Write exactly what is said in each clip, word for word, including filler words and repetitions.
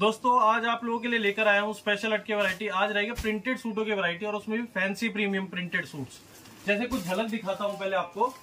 दोस्तों आज आप लोगों के लिए लेकर आया हूँ स्पेशल हट की वैरायटी। आज रहेगा प्रिंटेड सूटों की वैरायटी और उसमें भी फैंसी प्रीमियम प्रिंटेड सूट्स। जैसे कुछ झलक दिखाता हूँ पहले आपको।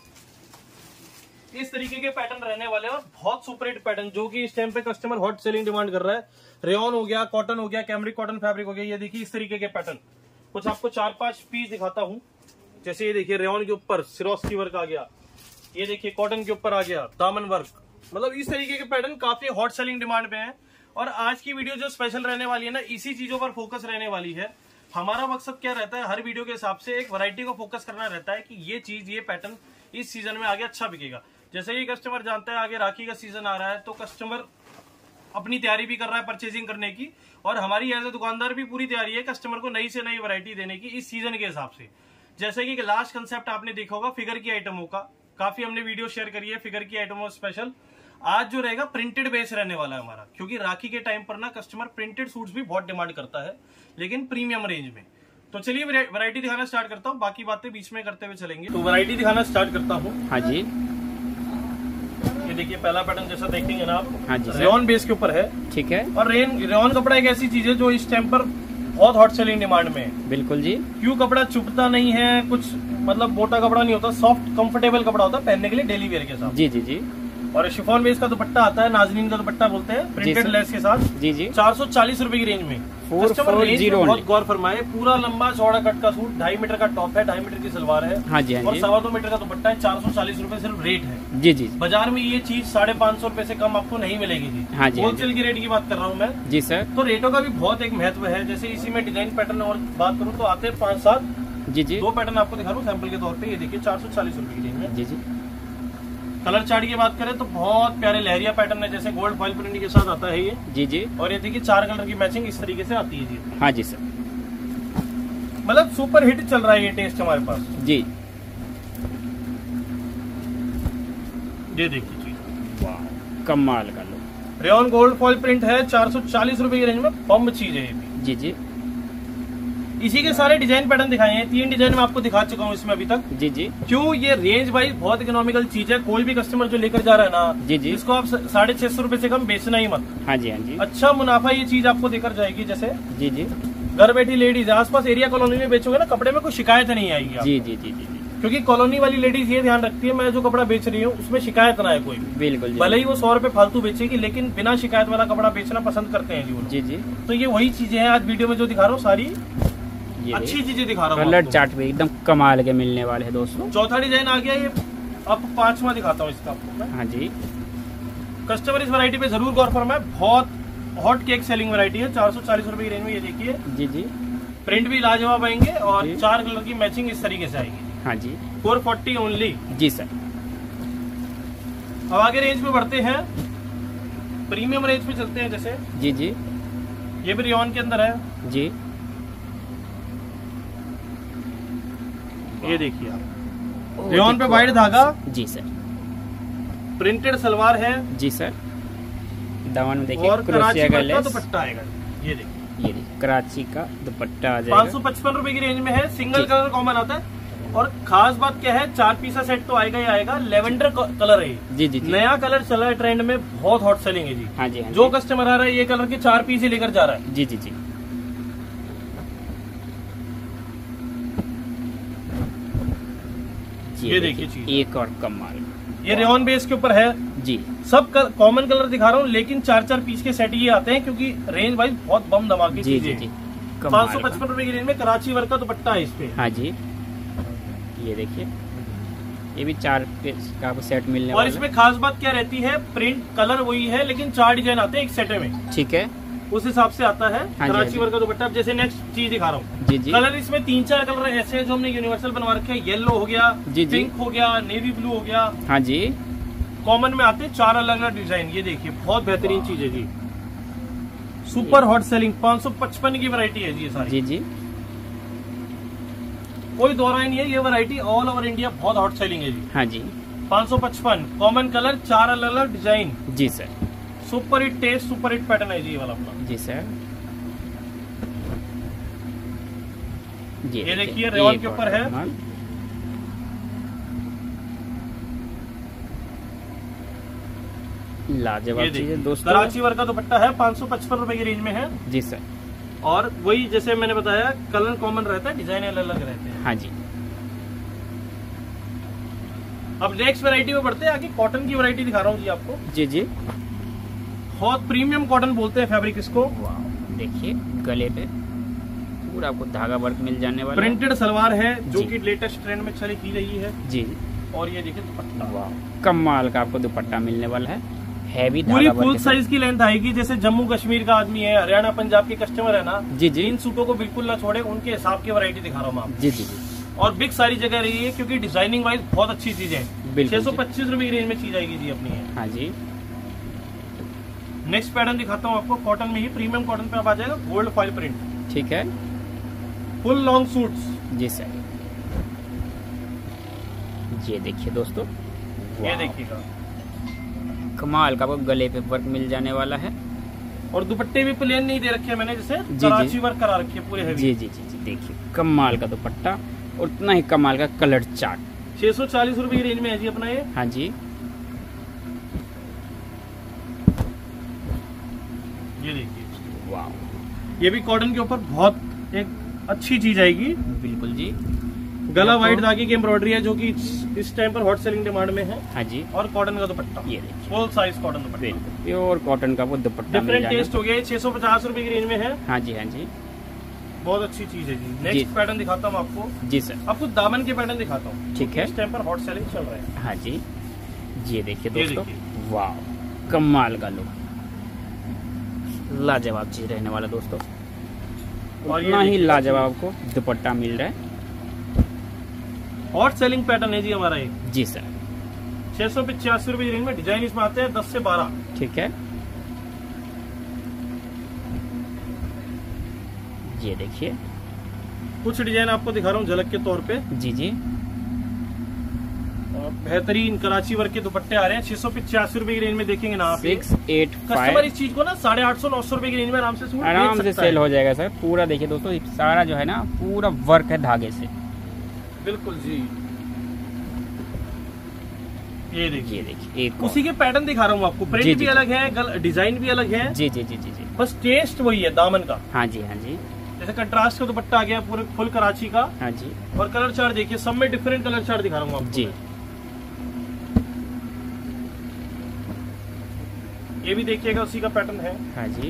इस तरीके के पैटर्न रहने वाले हैं और बहुत सुपर हिट पैटर्न जो कि इस टाइम पे कस्टमर हॉट सेलिंग डिमांड कर रहा है। रेयन हो गया, कॉटन हो गया, कैमरिक कॉटन फैब्रिक हो गया। ये देखिए इस तरीके के पैटर्न कुछ आपको चार पांच पीस दिखाता हूँ। जैसे ये देखिए रेयन के ऊपर सिरोस्की वर्क आ गया, ये देखिए कॉटन के ऊपर आ गया दामन वर्क। मतलब इस तरीके के पैटर्न काफी हॉट सेलिंग डिमांड में है। और आज की वीडियो जो स्पेशल रहने वाली है ना, इसी चीजों पर फोकस रहने वाली है। हमारा मकसद क्या रहता है, हर वीडियो के हिसाब से एक वैरायटी को फोकस करना रहता है कि ये चीज ये पैटर्न इस सीजन में आगे अच्छा बिकेगा। जैसे ही कस्टमर जानता है आगे राखी का सीजन आ रहा है तो कस्टमर अपनी तैयारी भी कर रहा है परचेजिंग करने की, और हमारी एज ए दुकानदार भी पूरी तैयारी है कस्टमर को नई से नई वैरायटी देने की इस सीजन के हिसाब से। जैसे कि लास्ट कंसेप्ट आपने देखा होगा फिगर की आइटमों का, काफी हमने वीडियो शेयर करी है फिगर की आइटमों स्पेशल। आज जो रहेगा प्रिंटेड बेस रहने वाला है हमारा, क्योंकि राखी के टाइम पर ना कस्टमर प्रिंटेड सूट्स भी बहुत डिमांड करता है, लेकिन प्रीमियम रेंज में। तो चलिए वैरायटी दिखाना स्टार्ट करता हूँ, बाकी बातें बीच में करते हुए चलेंगे। तो वैरायटी दिखाना स्टार्ट करता हूँ। हाँ जी, ये देखिए पहला पैटर्न जैसा देखेंगे ना आप, हाँ जी, रेयन बेस के ऊपर है। ठीक है। और रेयन रेयन कपड़ा एक ऐसी चीज है जो इस टाइम पर बहुत हॉट सेलिंग डिमांड में है। बिल्कुल जी। क्यों कपड़ा चुभता नहीं है, कुछ मतलब मोटा कपड़ा नहीं होता, सॉफ्ट कंफर्टेबल कपड़ा होता है पहनने के लिए डेली वेयर के साथ। जी जी जी। और शिफॉन बेस का दुपट्टा आता है, नाजनीन का दुपट्टा बोलते हैं, प्रिंटेड लेस के साथ। जी जी। चार सौ चालीस रूपये की रेंज में। Four four zero. बहुत गौर फरमाए, पूरा लंबा चौड़ा कट का सूट, ढाई मीटर का टॉप है, ढाई मीटर की सलवार है। हाँ जी, हाँ और जी। सवा दो मीटर का दुपट्टा है। चार सौ चालीस रूपये सिर्फ रेट है। जी जी। बाजार में ये चीज साढ़े पाँच सौ रूपये से कम आपको नहीं मिलेगी जी। हाँ जी, होलसेल की रेट की बात कर रहा हूँ मैं। जी सर। तो रेटों का भी बहुत एक महत्व है। जैसे इसी में डिजाइन पैटर्न और बात करूँ तो आते हैं पाँच सात। जी जी। दो पैटर्न आपको दिखा रहा हूँ सैंपल के तौर पे। ये देखिए चार सौ चालीस रूपये की रेंज में। जी जी। कलर चार्ट की बात करें तो बहुत प्यारे लहरिया पैटर्न है, जैसे गोल्ड फॉइल प्रिंट के साथ आता है ये। जी जी। और ये देखिए चार कलर की मैचिंग इस तरीके से आती है जी। हाँ जी सर। मतलब सुपर हिट चल रहा है ये टेस्ट हमारे पास जी। ये देखिए चीज, वाह कमाल का लो। रेयन गोल्ड फॉइल प्रिंट है, चार सौ चालीस रूपये की रेंज में बम चीज है ये भी। जी जी। इसी के सारे डिजाइन पैटर्न दिखाए हैं, तीन डिजाइन में आपको दिखा चुका हूँ इसमें अभी तक। जी जी। क्यों, ये रेंज वाइज बहुत इकोनॉमिकल चीज है। कोई भी कस्टमर जो लेकर जा रहा है ना, जी जी, इसको आप साढ़े छह सौ रूपये से कम बेचना ही मत। हाँ जी, हाँ जी। अच्छा मुनाफा ये चीज आपको देकर जाएगी। जैसे जी जी। घर बैठी लेडीज आसपास एरिया कॉलोनी में बेचोगे ना, कपड़े में कोई शिकायत नहीं आएगी आपको। जी जी जी जी। क्योंकि कॉलोनी वाली लेडीज ये ध्यान रखती है मैं जो कपड़ा बेच रही हूँ उसमें शिकायत ना आए कोई। बिल्कुल। भले ही वो सौ रुपए फालतू बेचेगी, लेकिन बिना शिकायत वाला कपड़ा बेचना पसंद करते हैं जी वो लोग। जी जी। तो ये वही चीजें हैं आज वीडियो में जो दिखा रहा हूँ, सारी अच्छी चीजें दिखा रहा हूँ। कलर चार्ट भी एकदम कमाल के मिलने वाले हैं दोस्तों। चौथा डिजाइन आ गया, ये अब पांचवा दिखाता हूँ इसका आपको मैं। हाँ जी। कस्टमर इस वैरायटी पे जरूर गौर फरमाए, बहुत हॉट केक सेलिंग वैरायटी है। चार सौ चालीस रूपये की रेंज में ये देखिए। जी जी। प्रिंट भी लाजवाब आएंगे और जी। चार कलर की मैचिंग इस तरीके से आएगी। हाँ जी। Four forty only. जी सर। अब आगे रेंज में बढ़ते हैं, प्रीमियम रेंज पे चलते हैं। जैसे जी जी। ये भी रेयन के अंदर है। जी। ये देखिए आप, रेयन पे वाइट धागा। जी सर। प्रिंटेड सलवार है। जी सर। दामन में देखिए और कराची का वर्क का दुपट्टा आएगा। ये देखिए, ये देखिए कराची का दुपट्टा आ जाएगा। पाँच सौ पचपन रूपये की रेंज में है। सिंगल कलर कॉमन आता है। और खास बात क्या है, चार पीसा सेट तो आएगा ही आएगा। लेवेंडर कलर है। जी जी जी। नया कलर चला है ट्रेंड में, बहुत हॉट सेलिंग है जी। हाँ जी, हाँ जो जी। कस्टमर आ रहा है ये कलर के चार पीस ही लेकर जा रहा है। जी जी जी। ये देखिए चीज, एक और कमाल। ये रेयन बेस के ऊपर है जी। सब कॉमन कलर दिखा रहा हूँ, लेकिन चार चार पीस के सेट ये आते हैं क्योंकि रेंज वाइज बहुत बम धमाके जी चीजें जी जी। पाँच सौ पचपन रूपये की रेंज में कराची वर्क का दुपट्टा है इस पे। हाँ जी। ये देखिए, ये भी चार पीस का आपको सेट मिलने और वाला है। इसमें खास बात क्या रहती है, प्रिंट कलर वही है लेकिन चार डिजाइन आते हैं एक सेट में, ठीक है। उस हिसाब से आता है। हाँ जी, कराची हाँ जी। वर्क का दुपट्टा। अब जैसे नेक्स्ट चीज दिखा रहा हूँ, जी जी। कलर इसमें तीन चार कलर ऐसे हैं जो हमने यूनिवर्सल बनवा रखे हैं। येलो हो गया, जी जी। पिंक हो गया, नेवी ब्लू हो गया। हाँ जी। कॉमन में आते हैं चार अलग अलग डिजाइन। ये देखिए बहुत बेहतरीन चीज है जी, सुपर हॉट सेलिंग। पाँच सौ पचपन की वैरायटी है जी ये सारी। जी जी। कोई दौरा ही नहीं है, ये वैरायटी ऑल ओवर इंडिया बहुत हॉट सेलिंग है जी। हाँ जी। पाँच सौ पचपन कॉमन कलर, चार अलग अलग डिजाइन। जी sir. Super hit test, super hit pattern है जी ये वाला अपना। जी सर। ये देखिए रेयन के ऊपर है। लाजवाब चीज है दोस्तों। कराची वर्क का दुपट्टा है, पाँच सौ पचपन रुपए की रेंज में है जी सर। और वही जैसे मैंने बताया कलर कॉमन रहता है, डिजाइन अलग अलग रहते हैं। हाँ जी। अब नेक्स्ट वैरायटी में बढ़ते हैं आगे, कॉटन की वैरायटी दिखा रहा हूँ जी आपको। जी जी। बहुत प्रीमियम कॉटन बोलते हैं फैब्रिक इसको। देखिए गले पे पूरा आपको धागा वर्क मिल जाने वाला, प्रिंटेड सलवार है जो कि लेटेस्ट ट्रेंड में चली की रही है जी। और ये देखिए दुपट्टा, वाह कमाल का आपको दुपट्टा मिलने वाला है, हैवी पूरी धागा फुल वर्क साइज की लेंथ आएगी। जैसे जम्मू कश्मीर का आदमी है, हरियाणा पंजाब के कस्टमर है ना, जी जी। इन सूटों को बिल्कुल ना छोड़े, उनके हिसाब की वैरायटी दिखा रहा हूँ आपको। जी जी जी। और बिग सारी जगह रही है क्योंकि डिजाइनिंग वाइज बहुत अच्छी चीज है। छह सौ पच्चीस रुपए की रेंज में चीज आएगी जी अपनी है। हाँ जी। नेक्स्ट पैटर्न दिखाता हूँ आपको, कॉटन में ही प्रीमियम कॉटन पे आप आ जाएगा, गोल्ड फॉइल प्रिंट, ठीक है, फुल लॉन्ग सूट्स जी सर। ये देखिए दोस्तों, ये देखिएगा कमाल का आपको गले पे वर्क मिल जाने वाला है। और दुपट्टे भी प्लेन नहीं दे रखे हैं मैंने, जैसे जी, कराची जी। वर्क करा रखी है पूरे हेवी। जी जी जी जी। देखिए कमाल का दुपट्टा, उतना ही कमाल का कलर चार्ट। छह सौ चालीस रुपए की रेंज में है जी अपना ये। हाँ जी। ये देखिए, वाह ये भी कॉटन के ऊपर बहुत एक अच्छी चीज आएगी। बिल्कुल जी। गला वाइट धागे की एम्ब्रॉयडरी है जो कि इस टाइम पर हॉट सेलिंग डिमांड में है। हाँ जी। और कॉटन का दुपट्टा, ये देखिए full size cotton dupatta, pure cotton का वो दुपट्टा मिल डिफरेंट जाएगा। टेस्ट हो गया। छह सौ पचास रुपए की रेंज में है। हाँ जी हाँ जी। बहुत अच्छी चीज है जी। जी। नेक्स्ट पैटर्न दिखाता हूँ आपको। जी सर। आपको दामन के पैटर्न दिखाता हूँ, ठीक है। इस टाइम पर हॉट सेलिंग चल रहा है। हाँ जी। ये देखिए ये दोस्तों, देखिए। वाह कमाल का लुक, लाजवाब चीज रहने वाला दोस्तों। और ये उतना ही देखिए, लाजवाब आपको दुपट्टा मिल रहा है। हॉट सेलिंग पैटर्न है जी हमारा ये। जी सर। छह सौ पचासी रुपए की रेंज में डिजाइन इसमें आते हैं दस से बारह। ठीक है। ये देखिए, कुछ डिजाइन आपको दिखा रहा हूँ झलक के तौर पे। जी जी। और बेहतरीन कराची वर्क के दुपट्टे आ रहे हैं। छह सौ पचासी रुपए की रेंज में देखेंगे ना आप। सिक्स एट कस्टमर फाइव इस चीज को ना साढ़े आठ सौ नौ सौ रुपए की रेंज में आराम से सूट आराम बेच से सकता सेल है। हो जाएगा सर। पूरा देखिए दोस्तों, सारा जो है ना पूरा वर्क है धागे से। बिल्कुल जी। ये देखिए, ये देखिए एक उसी के पैटर्न दिखा रहा हूँ आपको। जी, प्रिंट जी, भी जी। अलग है, डिजाइन भी अलग है, जी जी जी जी जी। बस टेस्ट वही है दामन का। हाँ जी हाँ जी। जैसे कंट्रास्ट का दुपट्टा आ गया पूरे फुल कराची का। हाँ जी। और कलर चार्ट देखिए, सब में डिफरेंट कलर चार्ट दिखा रहा हूँ आपको। जी। ये भी देखिएगा उसी का पैटर्न है। हाँ जी।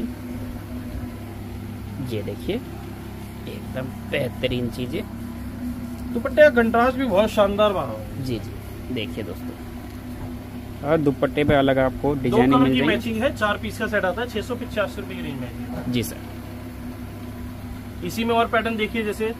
ये देखिए एकदम बेहतरीन चीजें। दुपट्टे का कंट्रास्ट भी बहुत शानदार बना हुआ है। जी जी। देखिए दोस्तों, और दुपट्टे पे अलग आपको दो डिजाइन कलर मिल की जाएगी। मैचिंग है, चार पीस का सेट आता है। छह सौ पचासी रुपए की रेंज में। जी सर। इसी में और पैटर्न देखिए, जैसे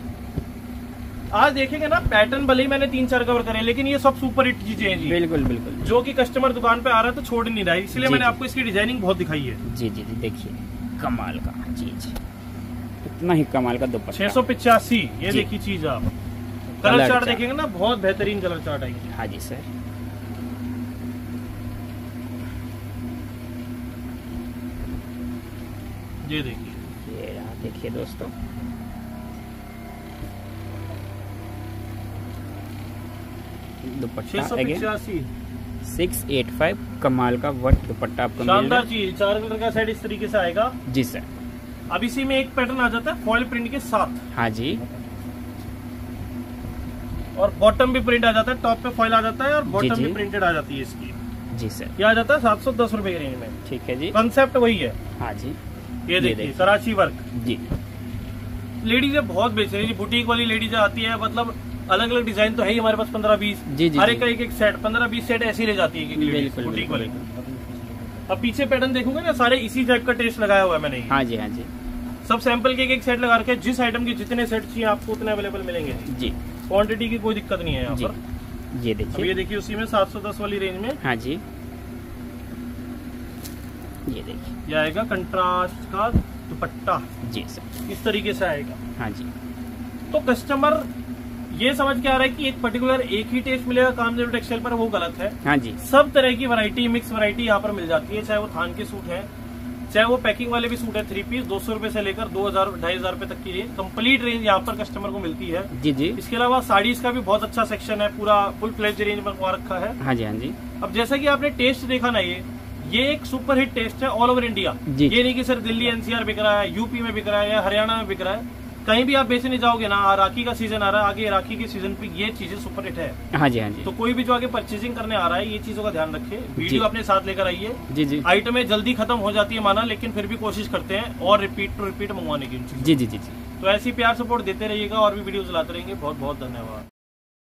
आज देखेंगे ना पैटर्न भले ही मैंने तीन चार कवर करे, लेकिन ये सब सुपर हिट चीजें हैं जी, बिल्कुल बिल्कुल। जो कि कस्टमर दुकान पे आ रहा है तो छोड़ नहीं रहा है, इसलिए जी, मैंने जी। आपको इसकी डिजाइनिंग बहुत दिखाई है। जी जी जी। देखिए कमाल का चीज, इतना ही कमाल का दुपट्टा। छह सौ पिचासी ये जी। देखिए चीज। आप कलर कलर चार्ट चार्ट। देखेंगे ना, बहुत बेहतरीन कलर चार्ट आएगी। हाँ जी सर। ये देखिए, ये रहा, देखिए दोस्तों, छह दुपट्टा सौ अगेन पिचासी सिक्स एट फाइव कमाल का वर्क दुपट्टा आपको मिल रहा शानदार चीज। चार कलर का सेट इस तरीके से आएगा। है। जी सर। अब इसी में एक पैटर्न आ जाता है फॉइल प्रिंट के साथ, हाँ जी। और बॉटम भी प्रिंट आ जाता है, टॉप पे फॉइल आ जाता है और बॉटम जी। भी प्रिंटेड आ जाती है इसकी। जी सर। ये आ जाता है सात सौ दस रुपए की रेंज में। ठीक है जी। कंसेप्ट वही है। हाँ जी। ये देखिए देखिए। कराची वर्क। जी लेडीजें बहुत बेच रही है, बुटीक वाली लेडीजें आती है, मतलब अलग अलग डिजाइन तो है ही हमारे पास पंद्रह बीस। जी जी हर जी। एक का एक एक सेट पंद्रह बीस सेट ऐसे ही ले जाती है बिल्कुल बुटीक बिल्कुल। वाले। अब पीछे पैटर्न देखोगे ना, सारे इसी टाइप का टेस्ट लगाया हुआ है मैंने। हाँ जी हाँ जी। सब सैंपल के एक एक सेट लगा रखे हैं। जिस आइटम के जितने सेट चाहिए आपको उतने अवेलेबल मिलेंगे। जी। क्वांटिटी की कोई दिक्कत नहीं है यहाँ जी। पर। ये अब देखिए। ये देखिए उसी में सात सौ दस वाली रेंज में हाँ जी। ये देखिए। ये आएगा कंट्रास्ट का दुपट्टा, जी सर। इस तरीके से आएगा। हाँ जी। तो कस्टमर ये समझ के आ रहा है कि एक पर्टिकुलर एक ही टेस्ट मिलेगा कामदेव टेक्सटाइल पर, वो गलत है। हाँ जी। सब तरह की वैरायटी, मिक्स वैरायटी यहाँ पर मिल जाती है। चाहे वो थान के सूट है, चाहे वो पैकिंग वाले भी सूट है, थ्री पीस दो सौ रुपए से लेकर दो हजार ढाई हजार रुपए तक की रेंज, कंप्लीट रेंज यहाँ पर कस्टमर को मिलती है। जी जी। इसके अलावा साड़ीज का भी बहुत अच्छा सेक्शन है, पूरा फुल फ्लेज रेंज बनवा रखा है। हाँ जी हाँ जी। अब जैसा कि आपने टेस्ट देखा ना, ये ये एक सुपर हिट टेस्ट है ऑल ओवर इंडिया। जी। ये नहीं कि सर दिल्ली एनसीआर बिक रहा है, यूपी में बिक रहा है या हरियाणा में बिक रहा है, कहीं भी आप बेचने जाओगे ना, राखी का सीजन आ रहा है, आगे राखी के सीजन पे ये चीजें सुपर हिट है। हाँ जी, हाँ जी। तो कोई भी जो आगे परचेजिंग करने आ रहा है, ये चीजों का ध्यान रखे, वीडियो अपने साथ लेकर आइए। जी जी आइटमें जल्दी खत्म हो जाती है माना, लेकिन फिर भी कोशिश करते हैं और रिपीट टू रिपीट मंगवाने की। जी जी जी जी। तो ऐसी प्यार सपोर्ट देते रहिएगा और भी वीडियोस लाते रहेंगे। बहुत बहुत धन्यवाद।